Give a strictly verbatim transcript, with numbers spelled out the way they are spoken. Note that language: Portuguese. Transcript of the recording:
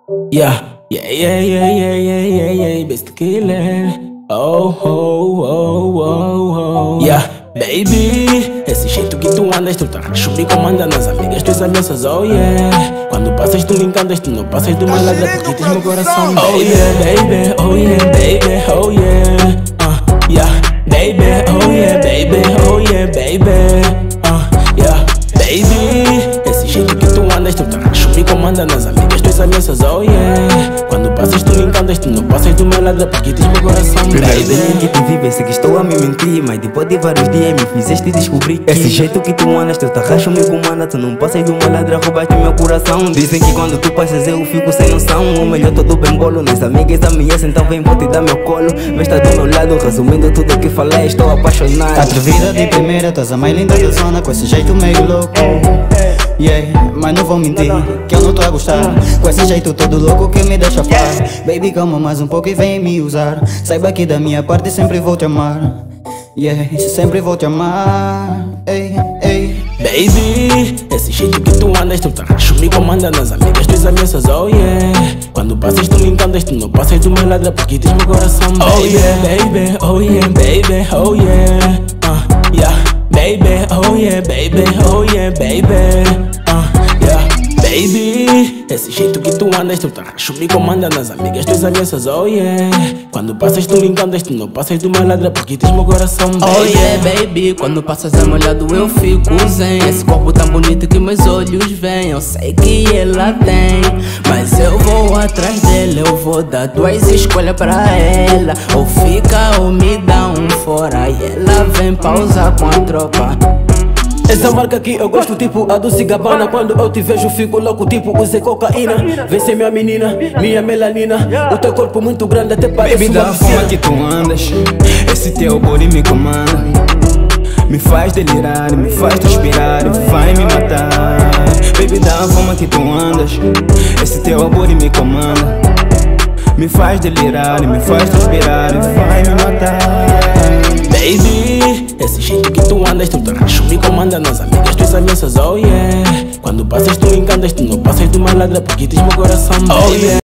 Yeah, yeah, yeah, yeah, yeah, yeah, yeah, yeah, best killer. Oh, oh, oh, oh, oh. Yeah, baby, esse jeito que tu andas, tu tá racho, me comanda nas amigas, tuas ameaças, oh yeah. Quando passas tu me encantas, tu não passas do meu lado, porque tens meu coração. Oh yeah, baby, oh yeah, baby, oh yeah. Uh, yeah, baby, oh yeah, baby, oh yeah, baby. Uh, yeah, baby, esse jeito que tu andas, tu tá racho, me comanda nas amigas, tuas ameaças, oh yeah. Quando passas tu me encantas, tu não passas do meu lado, porque tens meu coração, primeiro baby. dia que te vi, pensei que estou a me mentir, mas depois de vários dias me fizeste descobrir que esse jeito que tu andas, teu tarracho me comanda. Tu não passas do meu lado, roubaste meu coração. Dizem que quando tu passas eu fico sem noção. O melhor todo bem bolo, nas amigas ameaçam, então vem, vou te dar meu colo. Mas tá do meu lado, resumindo tudo o que falei, estou apaixonado. Atrevida de primeira, tu és a mais linda da zona, com esse jeito meio louco. Yeah, mas não vou mentir, que eu não tô a gostar. Com esse jeito todo louco que me deixa far. Baby, calma mais um pouco e vem me usar. Saiba que da minha parte sempre vou te amar. Yeah, sempre vou te amar. Ei, ei. Baby, esse jeito que tu andas, tu tá racho, me comanda nas amigas, tuas ameaças, oh yeah. Quando passas tu me encantas, tu não passas do meu lado, porque tens meu coração, baby. Oh yeah, baby, oh yeah, baby, oh yeah. Uh, yeah, baby, oh yeah, baby, oh yeah, baby. Uh, yeah, baby, esse jeito que tu andas, tu tá racho, me comanda nas amigas, tuas ameaças, oh yeah. Quando passas tu me encantas, tu não passas do meu lado, porque tens meu coração, baby. Oh yeah, baby, quando passas a meu lado eu fico zen. Esse corpo tão bonito que meus olhos veem. Eu sei que ela tem, mas eu vou atrás dela. Eu vou dar duas escolhas pra ela. Ou fica ou me dá um fora. E ela vem pausar com a tropa. Essa marca aqui eu gosto tipo a Dolce Gabbana. Quando eu te vejo fico louco tipo usei cocaína. Vem ser minha menina, minha melanina. O teu corpo muito grande até parece baby, uma da piscina. forma que tu andas, esse teu body me comanda. Me faz delirar, me faz transpirar e vai me matar. Baby, da forma que tu andas, esse teu body me comanda. Me faz delirar, me faz transpirar e vai me matar. Baby, esse jeito que tu andas, tu tá racho, me comanda nas amigas, tuas ameaças, oh yeah. Quando passas tu me encantas, tu não passas do meu lado, porque tens meu coração, baby.